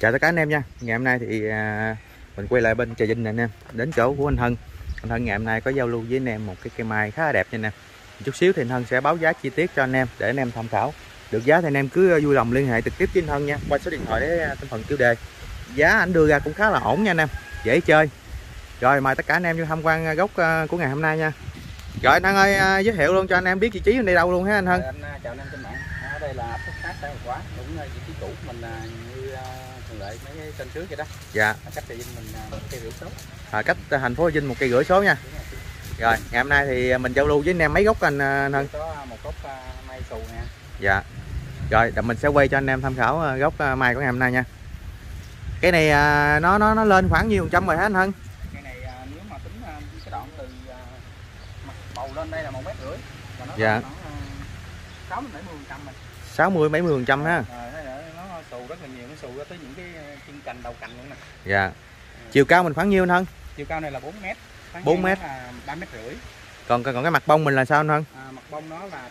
Chào tất cả anh em nha. Ngày hôm nay thì mình quay lại bên Trà Vinh nè anh em, đến chỗ của anh Hân. Anh Hân ngày hôm nay có giao lưu với anh em một cái cây mai khá là đẹp nha anh em. Chút xíu thì anh Hân sẽ báo giá chi tiết cho anh em để anh em tham khảo. Được giá thì anh em cứ vui lòng liên hệ trực tiếp với anh Hân nha, qua số điện thoại để thành phần tiêu đề. Giá anh đưa ra cũng khá là ổn nha anh em, dễ chơi. Rồi mời tất cả anh em vô tham quan gốc của ngày hôm nay nha. Rồi anh Hân ơi, giới thiệu luôn cho anh em biết vị trí bên đây đâu luôn ha anh Hân. Anh chào anh em trên mạng. Ở đây là ấp Phước Thái, xã Hội Quá, đúng vị trí cũ mình như thường lệ mấy cái kênh trước vậy đó. Dạ. Cách Trà Vinh mình 1,5 cây số. Cách thành phố Trà Vinh 1,5 cây số nha. Rồi ngày hôm nay thì mình giao lưu với anh em mấy gốc anh Hân. Có một gốc mai xù nè. Dạ. Rồi mình sẽ quay cho anh em tham khảo gốc mai của ngày hôm nay nha. Cái này nó lên khoảng nhiêu trăm rồi hả anh Hân? Cái này nếu mà tính cái đoạn từ mặt bầu lên đây là 1,5 mét. Và nó dạ. Khoảng 60-70% mình. 60-70% ha. Nó xù rất là nhiều, nó xù ra tới những cái chân cành đầu cành luôn nè. Dạ. Chiều cao mình khoảng nhiêu anh Hân? Chiều cao này là 4 mét. 4 mét. 3,5 mét. Còn cái mặt bông mình là sao anh Hân? Mặt bông nó là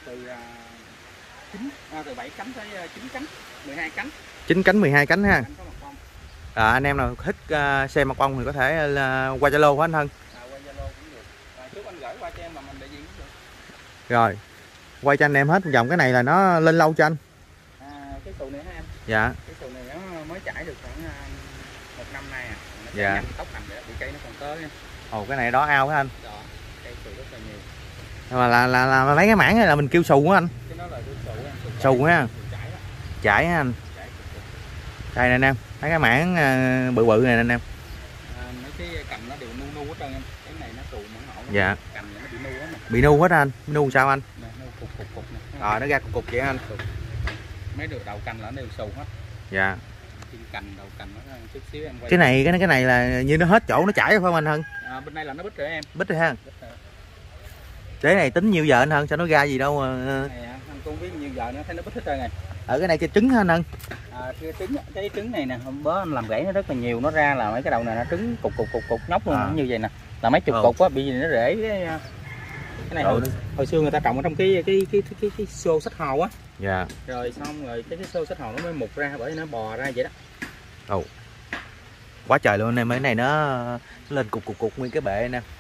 từ 7 cánh tới 9 cánh, 12 cánh. 9 cánh 12 cánh ha. Anh em nào thích xem mặt bông thì có thể qua Zalo của anh Hân. Qua Zalo cũng được. Trước anh gửi qua cho em mà mình đại diện cũng được. Rồi. Quay cho anh em hết vòng cái này là nó lên lâu cho anh. Cái xù này hả em? Dạ. Cái xù này nó mới trải được khoảng 1 năm nay à. Nó dạ. Tóc nằm vậy, bị cây nó còn tới. Ồ cái này đó ao hả anh? Đó, cây xù rất là nhiều. Mà là mấy cái mảng này là mình kêu xù á anh. Cái đó là xù ha. Chải ha anh. Đây nè anh em, mấy cái mảng bự bự này nè anh em. Mấy cái cành nó đều nu hết trơn em. Cái này nó xù mảng hậu. Dạ. Cành nó bị nu hết nè. Bị nu hết anh. Nu sao anh? Nè, nu cục nè. Nó ra cục vậy anh. Mấy được đầu cành là nó đều xù hết. Dạ. Cành đầu cành nó chút xíu em quay. Cái này là như nó hết chỗ nó chảy phải không anh Hân? Bên đây là nó bít rồi em. Bít rồi ha. Cái này tính nhiêu giờ anh Hân, sao nó ra gì đâu mà. Này anh cũng biết nhiêu giờ nó thấy nó bít hết trơn này. Ở cái này cái trứng hả anh Hân? Cái trứng này nè, hôm bữa anh làm rễ nó rất là nhiều, nó ra là mấy cái đầu này nó trứng cục nhóc luôn như vậy nè. Là mấy chục cục á, bị gì nó rễ cái này hồi xưa người ta trồng ở trong cái xô sách hồ á. Dạ. Rồi xong rồi cái xô sách hồ nó mới mục ra bởi nó bò ra vậy đó. Quá trời luôn anh em, cái này nó lên cục nguyên cái bệ nè.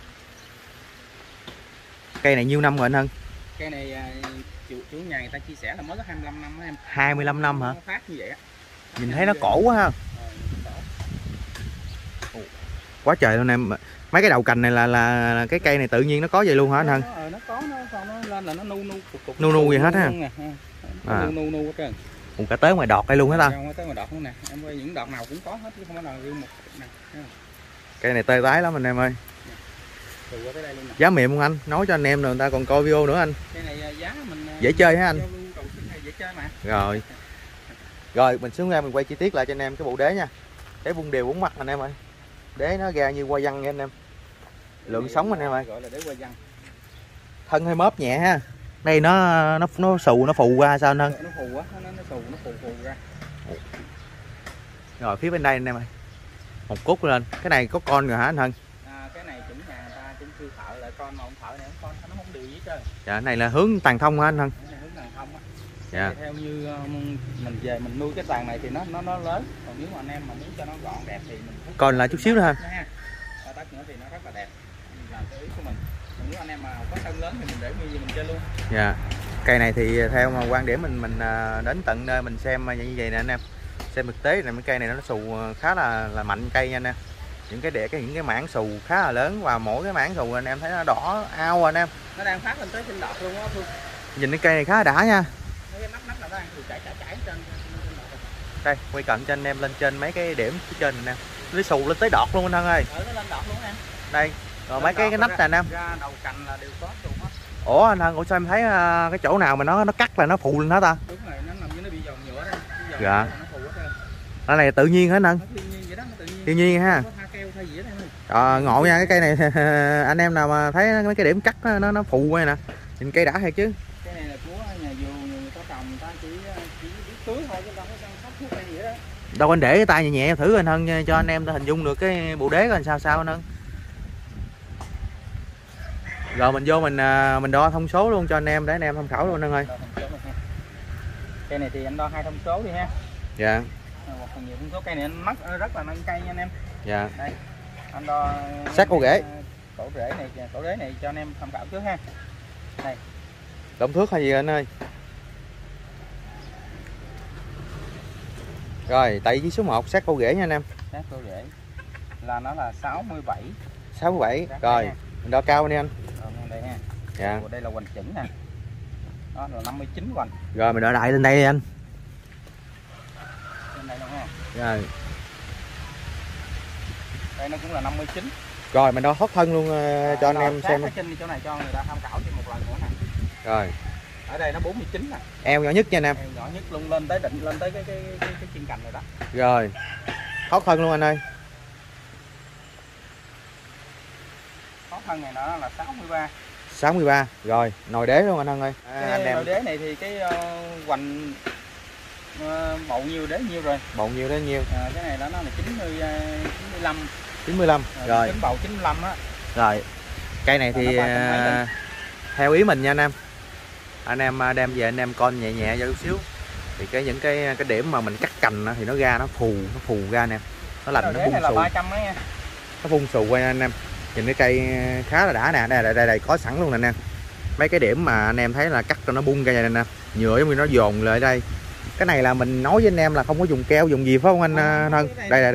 Cây này nhiêu năm rồi anh Hân? Cây này chủ nhà người ta chia sẻ là mới có 25 năm đó em. 25 năm hả? Nó phát như vậy á. Nhìn thấy nó cổ quá ha. Quá trời luôn em. Mấy cái đầu cành này là cái cây này tự nhiên nó có vậy luôn hả anh Hân? Nó có nó lên là nó cục nu vậy hết ha. Nu hết trơn. Cũng cả tới ngoài đọt đây luôn hết ta. Tới ngoài đọt luôn nè. Em ơi, những đọt nào cũng có hết chứ không phải là riêng một nè. Cây này tê tái lắm anh em ơi. Giá mềm không anh? Nói cho anh em rồi người ta còn coi video nữa anh. Cái này giá mình dễ chơi hả anh? Dễ chơi mà. Rồi. Rồi mình xuống ra mình quay chi tiết lại cho anh em cái bộ đế nha. Đế bung đều 4 mặt anh em ơi. Đế nó ra như hoa văn nha anh em. Lượng sống anh em ơi. Gọi là đế hoa văn. Thân hơi móp nhẹ ha. Đây nó xù nó phù ra sao anh Hân? Nó phù quá, nó phù ra. Rồi phía bên đây anh em ơi. Một cút lên. Cái này có con rồi hả anh Hân? Cái này chủ nhà người ta cũng chưa thợ lại con mà ông thợ này con nó không điều gì hết trơn. Dạ cái này là hướng tàn thông hả anh Hân? Hướng tàn thông á. Dạ. Theo như mình về mình nuôi cái tàn này thì nó lớn, còn nếu mà anh em mà muốn cho nó gọn đẹp thì mình còn lại chút xíu nữa ha. Đất nữa thì nó rất là đẹp. Làm cái ý của mình. Còn nếu anh em mà có sân lớn thì mình để như mình chơi luôn. Dạ. Cây này thì theo mà quan điểm mình đến tận nơi mình xem như vậy nè anh em. Xem thực tế này mấy cây này nó xù khá là mạnh cây nha anh em. Những cái mảng xù khá là lớn và mỗi cái mảng xù anh em thấy nó đỏ ao anh em. Nó đang phát lên tới trên đọt luôn á Phương. Nhìn cái cây này khá là đã nha. Cái nắp nào đang chảy trên. Đây, quay cận cho anh em lên trên mấy cái điểm phía trên nè. Nó xù lên tới đọt luôn anh Hân ơi. Nó lên đọt luôn em. Đây, rồi mấy cái nắp này anh em. Ra đầu cành là đều có xù hết. Ủa anh Hân, sao em thấy cái chỗ nào mà nó cắt là nó phụ lên hết ta? Đúng rồi, nó nằm như nó bị giòn nhựa đó. Dạ. Cái này tự nhiên hả anh Hân? Tự nhiên vậy đó, tự nhiên ha. Ngộ nha, cái cây này anh em nào mà thấy mấy cái điểm cắt nó phụ quay nè. Nhìn cây đã thiệt chứ. Cái này là của nhà vườn người ta trồng, người ta chỉ biết tưới thôi chứ đâu có chăm sóc thuốc hay gì đó. Đâu anh để cái tay nhẹ nhẹ thử anh Hân cho anh em hình dung được cái bộ đế coi sao anh Hân. Rồi mình vô mình đo thông số luôn cho anh em để anh em tham khảo luôn anh ơi. Cây này thì anh đo 2 thông số đi ha. Dạ. một phần nhiều phân số cây này nó rất là nâng cây nha anh em. Dạ. Đây anh đo sát cổ rễ. Cổ rễ này cho anh em tham khảo trước ha. Đây. Động thước hay gì anh ơi? Rồi, tại với số 1 sát cổ rễ nha anh em. Sát cổ rễ là nó là 67. 67. Rồi, mình đo cao đi anh. Rồi đây ha. Dạ. Đây là hoành chỉnh nè. Đó là 59 hoành. Rồi mình đo đại lên đây đi anh. Lên đây luôn ha. Rồi. Đây nó cũng là 59. Rồi mình đo thoát thân luôn cho anh em xem. Trên chỗ này cho người ta tham khảo thêm một lần nữa nè. Rồi. Ở đây nó 49 nè. Eo nhỏ nhất nha anh em. Eo nhỏ nhất luôn, lên tới đỉnh, lên tới cái chân cành rồi đó. Rồi. Thoát thân luôn anh ơi. Thoát thân này nó là 63. 63. Rồi, nồi đế luôn anh Hân ơi. Anh em. Nồi đế này thì cái hoành bậu nhiêu đế nhiêu rồi. Bậu nhiêu đế nhiêu. Cái này nó là 95. 95. Rồi. Tính bầu 95 á. Rồi. Cây này thì theo ý mình nha anh em. Anh em đem về anh em con nhẹ nhẹ cho chút xíu. Thì những cái điểm mà mình cắt cành thì nó ra nó phù ra nè. Nó lành nó bung xù. 300 mấy nha. Nó bung xù quay anh em. Nhìn cái cây khá là đã nè. Đây có sẵn luôn nè anh em. Mấy cái điểm mà anh em thấy là cắt cho nó bung ra nè. Nhựa giống như nó dồn lại đây. Cái này là mình nói với anh em là không có dùng keo dùng gì phải không anh Hân? Đây.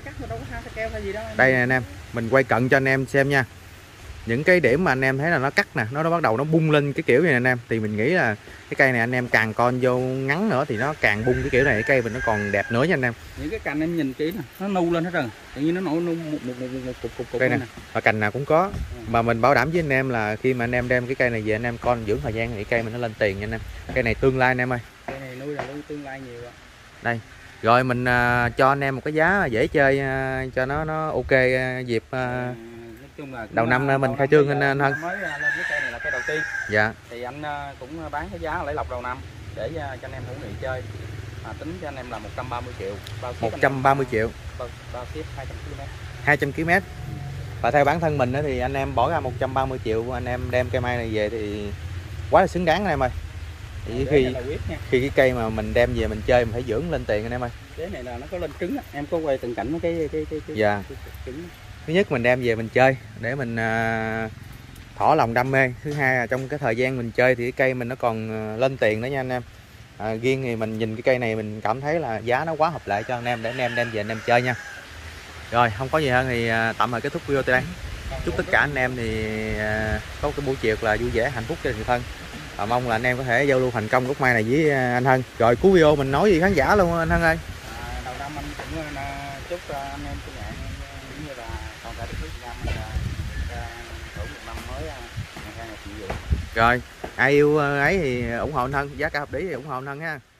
Đây nè anh em, mình quay cận cho anh em xem nha. Những cái điểm mà anh em thấy là nó cắt nè, nó bắt đầu nó bung lên cái kiểu này nè anh em, thì mình nghĩ là cái cây này anh em càng con vô ngắn nữa thì nó càng bung cái kiểu này, cái cây mình nó còn đẹp nữa nha anh em. Những cái cành em nhìn kỹ nè, nó nu lên hết rồi, tự nhiên nó nổi nu một cục cây này và cành nào cũng có. Mà mình bảo đảm với anh em là khi mà anh em đem cái cây này về anh em con dưỡng thời gian thì cây mình nó lên tiền nha anh em. Cây này tương lai anh em ơi. Cây này nuôi là nuôi tương lai nhiều ạ. Đây. Rồi mình cho anh em một cái giá dễ chơi cho nó ok dịp chung là đầu năm mình khai trương anh Hân. Mới lên cái cây này là cây đầu tiên. Dạ. Thì anh cũng bán cái giá lấy lọc đầu năm để cho anh em hữu nghị chơi. Tính cho anh em là 130 triệu. 130 triệu. Bao ship 200 km. 200 km. Và theo bản thân mình thì anh em bỏ ra 130 triệu anh em đem cây mai này về thì quá là xứng đáng anh em ơi. Thì khi cái cây mà mình đem về mình chơi mình phải dưỡng lên tiền anh em ơi. Cái này là nó có lên trứng á, em có quay từng cảnh cái dạ. trứng. Thứ nhất mình đem về mình chơi để mình thỏa lòng đam mê. Thứ hai là trong cái thời gian mình chơi thì cái cây mình nó còn lên tiền nữa nha anh em. Riêng thì mình nhìn cái cây này mình cảm thấy là giá nó quá hợp lệ cho anh em để anh em đem về anh em chơi nha. Rồi không có gì hơn thì tạm thời kết thúc video tại đây. Chúc tất cả anh em thì có cái buổi chiều là vui vẻ hạnh phúc cho người thân. Và mong là anh em có thể giao lưu thành công gốc mai này với anh Hân. Rồi cuối video mình nói gì khán giả luôn anh Hân ơi. Đầu năm anh cũng chúc anh em của nhà cũng như là toàn thể đất nước Việt Nam mình hưởng một năm mới ngày càng nhiều. Rồi ai yêu ấy thì ủng hộ anh Hân, giá cả hợp lý thì ủng hộ anh Hân ha.